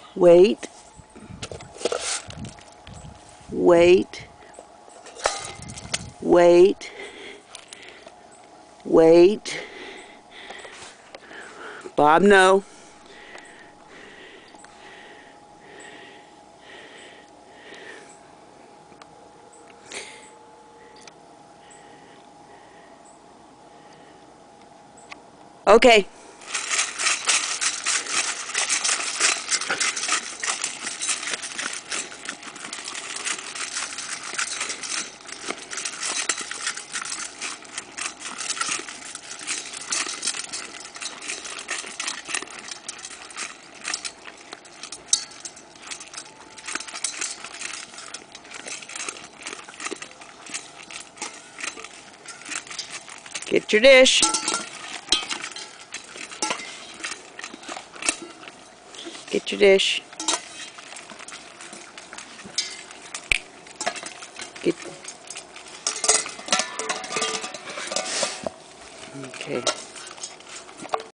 Wait. Wait. Wait. Wait. Bob, no. Okay. Get your dish. Get your dish. Get. Okay.